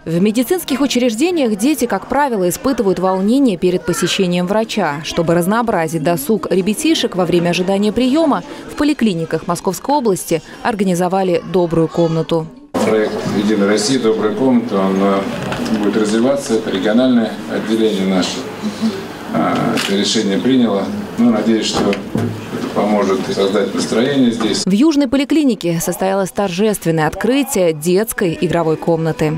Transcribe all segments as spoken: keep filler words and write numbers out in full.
В медицинских учреждениях дети, как правило, испытывают волнение перед посещением врача. Чтобы разнообразить досуг ребятишек во время ожидания приема, в поликлиниках Московской области организовали «Добрую комнату». Проект «Единая Россия. Добрая комната» он будет развиваться. Это региональное отделение наше. Это решение приняло. Ну, надеюсь, что это поможет создать настроение здесь. В Южной поликлинике состоялось торжественное открытие детской игровой комнаты.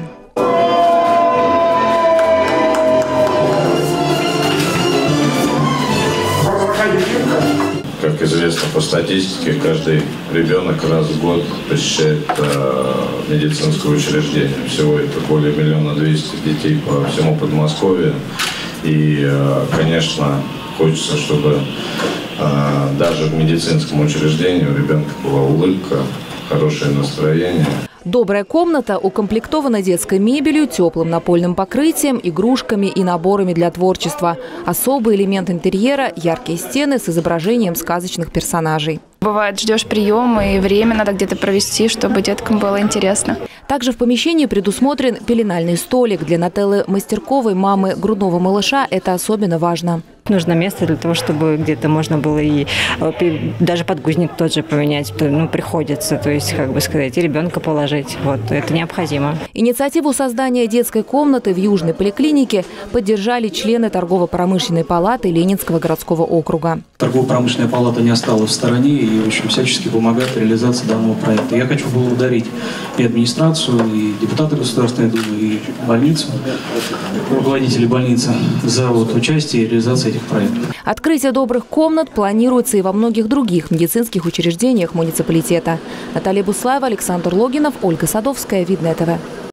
Как известно по статистике, каждый ребенок раз в год посещает э, медицинское учреждение. Всего это более миллиона двести детей по всему Подмосковью. И, э, конечно, хочется, чтобы э, даже в медицинском учреждении у ребенка была улыбка, хорошее настроение. «Добрая комната» укомплектована детской мебелью, теплым напольным покрытием, игрушками и наборами для творчества. Особый элемент интерьера – яркие стены с изображением сказочных персонажей. Бывает, ждешь приема, и время надо где-то провести, чтобы деткам было интересно. Также в помещении предусмотрен пеленальный столик. Для Нателлы Мастерковой, мамы грудного малыша, это особенно важно. Нужно место для того, чтобы где-то можно было и даже подгузник тот же поменять. Ну, приходится, то есть, как бы сказать, и ребенка положить. Вот, это необходимо. Инициативу создания детской комнаты в Южной поликлинике поддержали члены торгово-промышленной палаты Ленинского городского округа. Торгово-промышленная палата не осталась в стороне и, в общем, всячески помогает реализации данного проекта. Я хочу поблагодарить и администрацию, и депутаты Государственной Думы, и больницу, руководителей больницы за вот участие и реализацию этих проектов. Открытие добрых комнат планируется и во многих других медицинских учреждениях муниципалитета. Наталья Буслаева, Александр Логинов, Ольга Садовская, Видное ТВ.